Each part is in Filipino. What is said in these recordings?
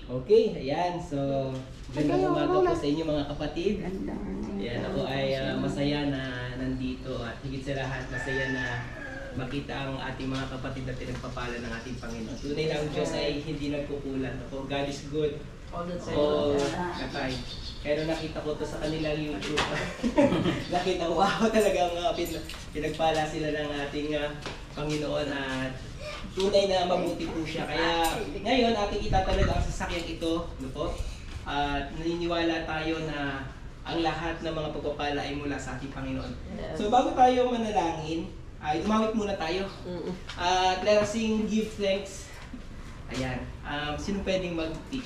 Okay, ayan. So, magandang umaga po sa inyo mga kapatid. Ayan, ako ay masaya na nandito at higit sa lahat masaya na makita ang ating mga kapatid na pinagpapala ng ating Panginoon. Tunay na ang Diyos ay hindi nagkukulan. Ako, God is good all the time. Kaya nung nakita ko to sa kanilang YouTube, nakita ko, wow, talagang pinagpala sila ng ating Panginoon at tunay na mabuti po siya. Kaya ngayon, ating itatalog ang sasakyan ito. Ano po? At naniniwala tayo na ang lahat ng mga pagpapala ay mula sa ating Panginoon. So bago tayo manalangin, ay tumawit muna tayo. At let us sing, give thanks. Ayan. Sino pwedeng mag-teach?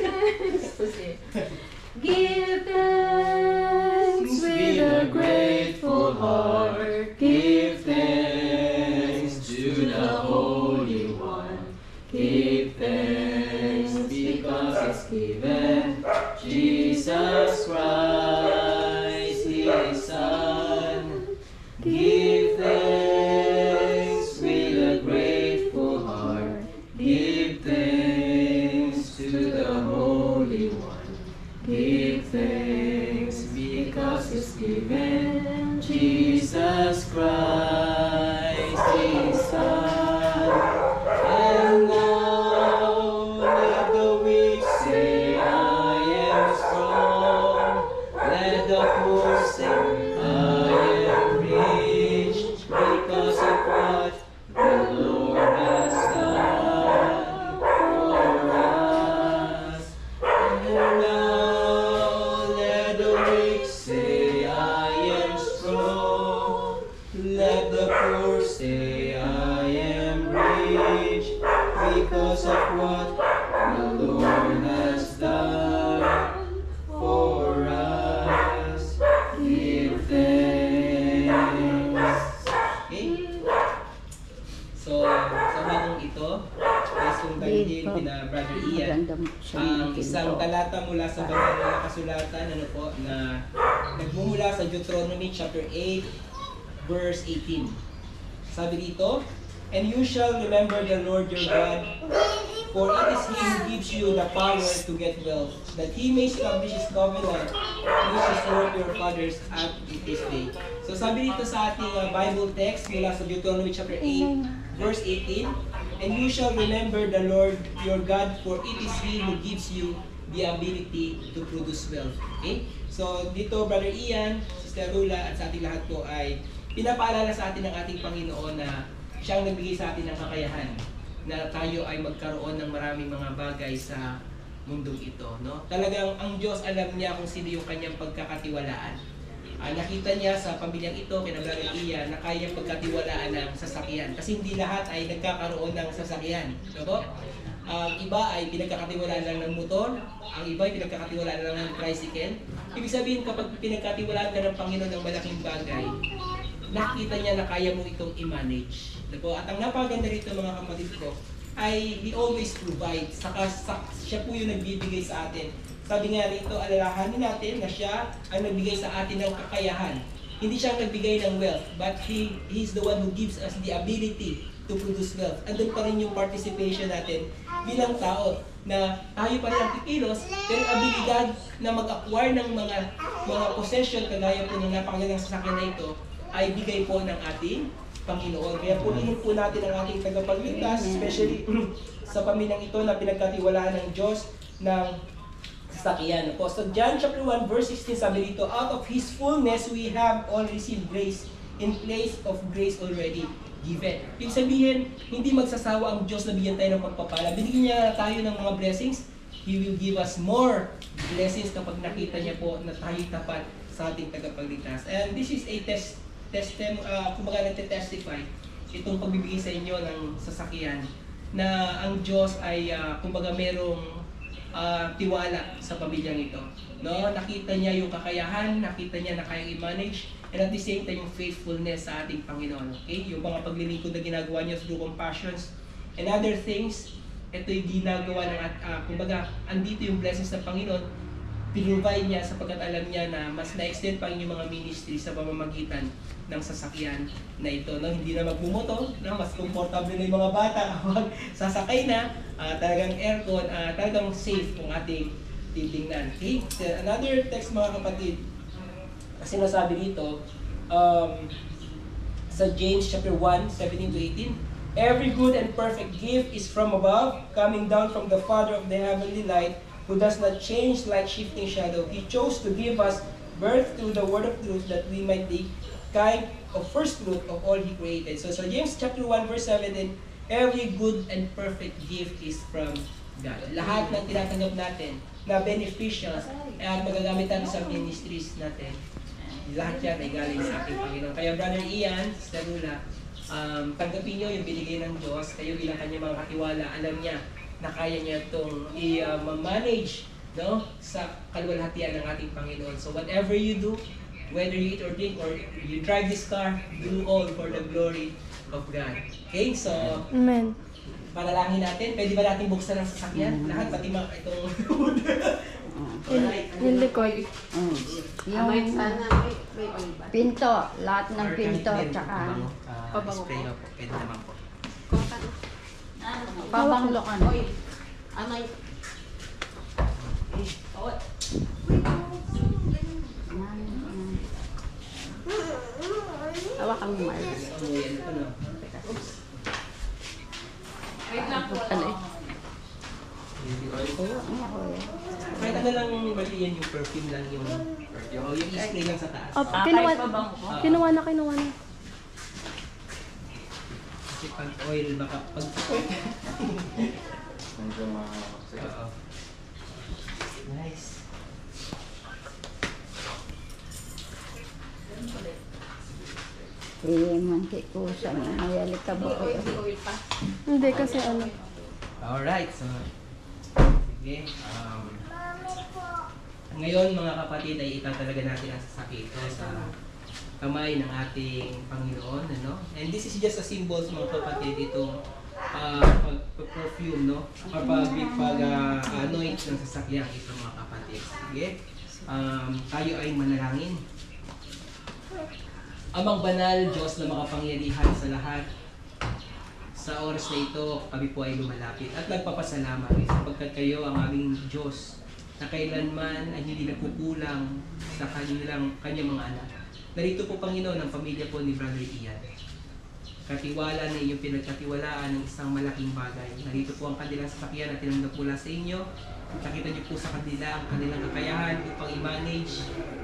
Give thanks with a grateful heart. Give thanks to the Holy One. Give thanks because it's given Jesus Christ, His Son. Give thanks with a grateful heart. Give thanks to the Holy One. Give thanks because it's given Jesus Christ, His Son. And now let the weak say, I am strong. Let the poor say, I am rich because of what the Lord has done for us. And now let the poor say, I am rich because of what the Lord has done for us. Give thanks. Okay? So, sa bagong ito, ay sundalhin kina Brother Ian ang isang talata mula sa banal na kasulatan, ano po, na nagmumula sa Deuteronomy chapter 8, verse 18. Sabi dito, and you shall remember the Lord your God, for it is He who gives you the power to get wealth, that He may establish His covenant, which He swore to your fathers at this day. So sabi dito sa ating Bible text mula sa Deuteronomy chapter 8, verse 18, and you shall remember the Lord your God, for it is He who gives you the ability to produce wealth. Okay? So dito, Brother Ian, Sister Rhula, at sa ating lahat po ay pinapaalala sa atin ng ating Panginoon na siyang nagbigay sa atin ng kakayahan na tayo ay magkaroon ng maraming mga bagay sa mundong ito. No? Talagang ang Diyos alam niya kung sino yung kanyang pagkakatiwalaan. Nakita niya sa pamilyang ito, kina Brother Ian, na kaya pagkatiwalaan ng sasakyan. Kasi hindi lahat ay nagkakaroon ng sasakyan. Diba? Ang iba ay pinagkakatiwalaan lang ng motor, ang iba ay pinagkakatiwalaan lang ng tricycle. Ibig sabihin, kapag pinagkatiwalaan ka ng Panginoon ng malaking bagay, nakita niya na kaya mo itong i-manage. At ang napaganda rito mga kapatid ko, ay He always provides. Saka siya po yung nagbibigay sa atin. Sabi nga rito, alalahanin natin na siya ang nagbigay sa atin ng kakayahan. Hindi siya nagbigay ng wealth, but He's the one who gives us the ability to produce wealth. Andun pa rin yung participation natin bilang tao na tayo pa rin ang kikilos, pero abilidad na mag-acquire ng mga possession kagaya po ng napakagandang sasakyan na ito ay bigay po ng ating Panginoon. Kaya purihin po natin ang ating tagapagligtas, especially sa pamilyang ito na pinagkatiwalaan ng Diyos ng sasakyan. Po. So John chapter 1 verse 16 sabi dito, out of His fullness we have all received grace in place of grace already given. Ibig sabihin, hindi magsasawa ang Diyos na bigyan tayo ng pagpapala. Binigyan niya tayo ng mga blessings, He will give us more blessings kapag nakita niya po na tayo tapat sa ating tagapagligtas. And this is a kumbaga nagte-testify itong pagbibigay sa inyo ng sasakyan na ang Diyos ay kumbaga merong tiwala sa pamilyang ito. No? Nakita niya yung kakayahan, nakita niya na kayang i-manage, and at the same time yung faithfulness sa ating Panginoon. Okay? Yung mga paglilingkod na ginagawa niya through compassions and other things, ito yung ginagawa ng kumbaga andito yung blessings ng Panginoon, pinrovide niya sapagkat alam niya na mas na-extend pa inyong mga ministry sa pamamagitan ng sasakyan na ito. No? Hindi na magbumoto, no? Mas komportable na yung mga bata kapag sasakay na, talagang aircon, talagang safe kung ating titingnan. Okay? So, another text mga kapatid, kasi nasabi dito, sa James chapter 1, 17 to 18, every good and perfect gift is from above, coming down from the Father of the heavenly light, who does not change like shifting shadow. He chose to give us birth through the word of truth, that we might be kind of first fruit of all He created. So James chapter 1 verse 17, every good and perfect gift is from God. Lahat ng tinatanggap natin na beneficial at magagamit natin sa ministries natin, lahat yan ay galing sa ating Panginoon. Kaya Brother Ian, Sister+Rhula, tanggapin nyo yung binigay ng Diyos. Kayo bilang kanyang mga katiwala, alam niya na kaya niya itong i-manage, no, sa kaluwalhatian ng ating Panginoon. So whatever you do, whether you eat or drink or you drive this car, do all for the glory of God. Okay, so Amen. panalangin natin. Pwede ba natin buksan ang sasakyan? Lahat, pati mga itong alright. Yung likod. Yung pinto, lahat ng pinto, tsaka spray po. Pwede naman po. pabanglokan. Hawakan mo, Marcos. Amuyan ko, no? Wait lang po. Kahit ano lang mali yan, yung perfume lang yung perfume. O yung spray lang sa taas. Kinuha na. Kasi pag oil, baka pag... Medyo makakasaya. Oo. Nice. Manti ko sa mayalik ka ba? Hindi kasi ano. Alright, so... Sige. Ngayon mga kapatid ay itatalaga natin ang sasakit ito sa kamay ng ating Panginoon, ano? And this is just a symbol sa mga kapatid itong pag-perfume, no? Or pag-anoint ng sasakyan ito mga kapatid. Sige? Tayo ay manalangin. Amang banal, Diyos na makapangyarihan sa lahat, sa oras na ito, kami po ay lumalapit at nagpapasalamat sapagkat kayo ang aming Diyos na kailanman ay hindi nagkukulang sa kanyang mga anak. Narito po, Panginoon, ang pamilya po ni Brother Ian. Katiwala na inyong pinagkatiwalaan ng isang malaking bagay. Narito po ang kanilang sasakyan na tinanggap mula sa inyo. Nakita niyo po sa kanila ang kanilang kakayahan upang i-manage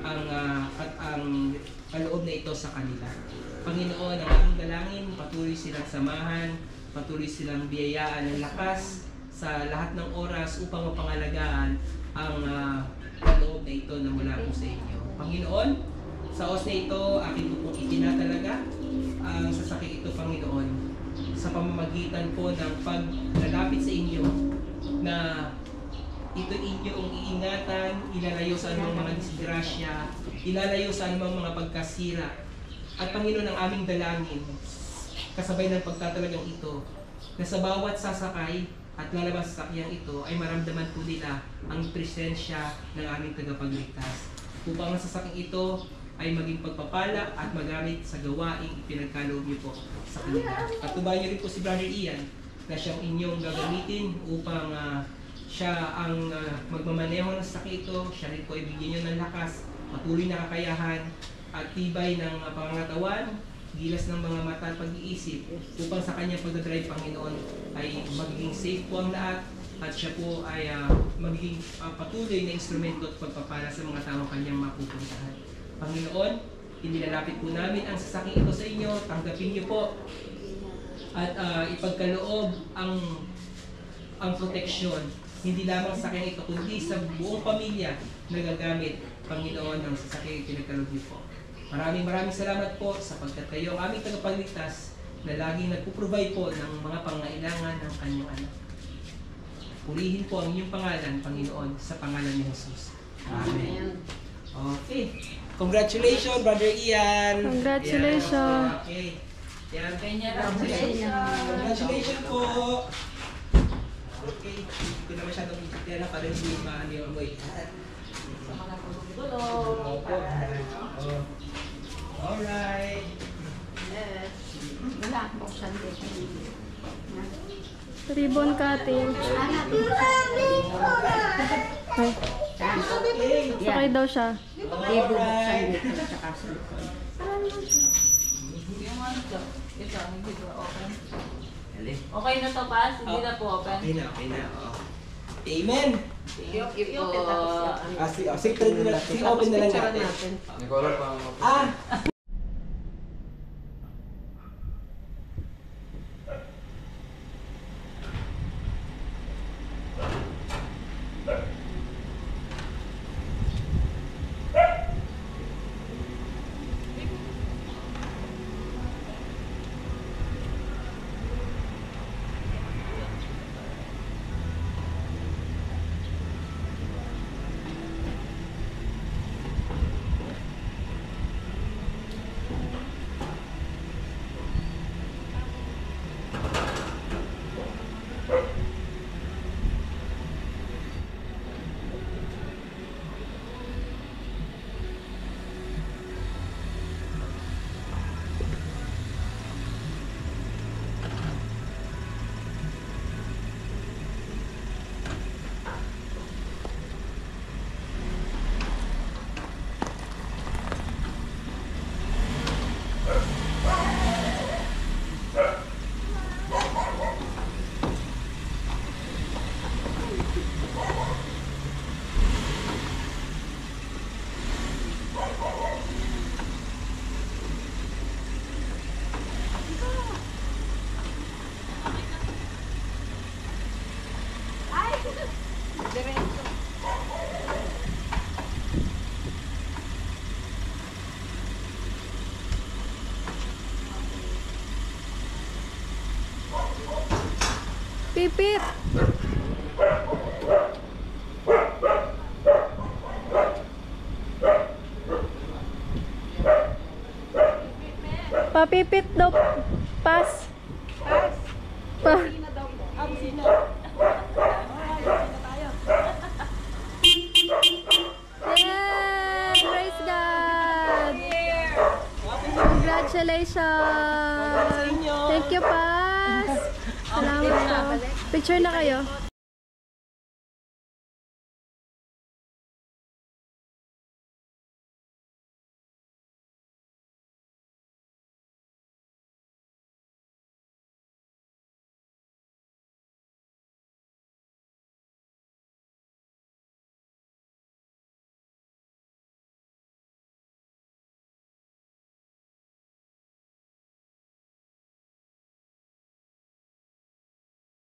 ang kaloob na ito sa kanila. Panginoon, ang aking dalangin, patuloy silang samahan, patuloy silang biyayaan ng lakas sa lahat ng oras upang mapangalagaan ang kaloob na ito na mula po sa inyo. Panginoon, sa oras na ito, akin po pong itinatalaga ang sasakit ito, Panginoon, sa pamamagitan po ng paglalapit sa inyo na ito inyong iingatan, ilalayo sa anumang mga disgrasya, ilalayo sa anumang mga pagkasira. At Panginoon, ang aming dalangin, kasabay ng pagtatalagang ito, na sa bawat sasakay at lalabas sa sakyang ito ay maramdaman po nila ang presensya ng aming tagapagligtas. Upang ang sasakyang ito ay maging pagpapala at magamit sa gawaing ipinagkaloob niyo po sa kanila. At tubayan niyo rin po si Brother Ian na siyang inyong gagamitin upang siya ang magmamaneho ng sakit ito, siya rin po ibigyan niyo ng lakas, patuloy na kakayahan at tibay ng pangangatawan, gilas ng mga mata at pag-iisip upang sa kanyang pagdadrive, Panginoon, ay magiging safe po ang lahat at siya po ay magiging patuloy na instrumento at pagpapala sa mga tao kanyang mapupuntahan. Panginoon, inilalapit po namin ang sasakit ito sa inyo, tanggapin niyo po at ipagkaloob ang proteksyon hindi lamang sa kanya ito, kundi sa buong pamilya na gagamit, Panginoon, ng sasakyan pinagkaloob niyo po. Maraming salamat po sapagkat kayo ang aming tagapagligtas na laging nagpo-provide po ng mga pangailangan ng kanyang anak. Purihin po ang inyong pangalan, Panginoon, sa pangalan ni Jesus. Amen. Okay. Congratulations, Brother Ian. Congratulations. Okay. Yan. Congratulations po. Okay. Hindi ko na masyadong pera para hindi maano yung amoy. Opo. Oh. Alright. Wala akong buksan dito. Ribbon cutting. Ay, sakay daw siya. Hindi bubuksan dito tsaka sa likod. Okay na to, Pas? Hindi na po open? Okay na. Oh. Amen. Thank you po. Sige, open na lang natin. Ah! Pipit! Papipit daw. Pas. Pa. Yeah! Praise God! Congratulations! Thank you, Pas! Salamat po. Picture na kayo.